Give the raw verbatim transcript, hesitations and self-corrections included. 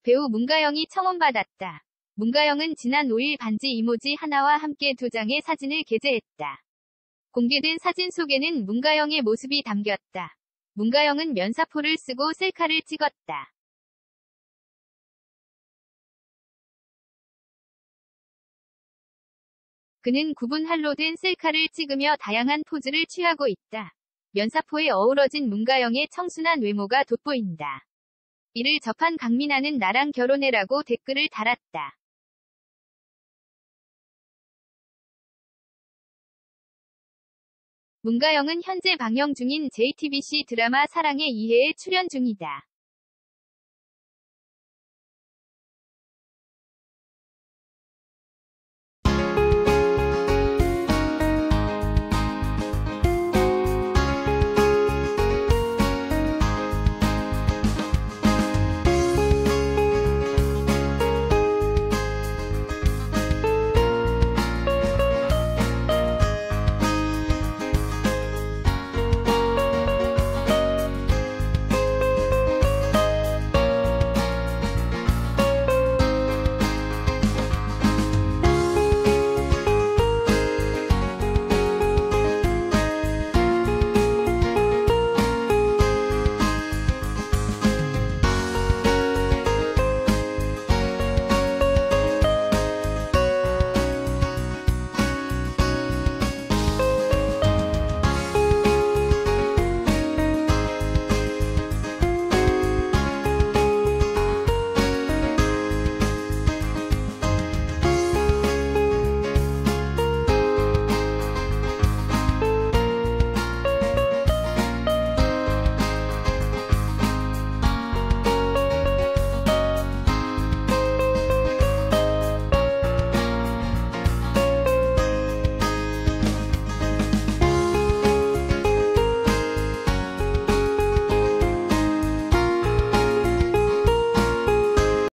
배우 문가영이 청혼받았다. 문가영은 지난 오일 반지 이모지 하나와 함께 두 장의 사진을 게재했다. 공개된 사진 속에는 문가영의 모습이 담겼다. 문가영은 면사포를 쓰고 셀카를 찍었다. 그는 구분할로 된 셀카를 찍으며 다양한 포즈를 취하고 있다. 면사포에 어우러진 문가영의 청순한 외모가 돋보인다. 이를 접한 강민아는 나랑 결혼해라고 댓글을 달았다. 문가영은 현재 방영 중인 제이티비씨 드라마 사랑의 이해에 출연 중이다.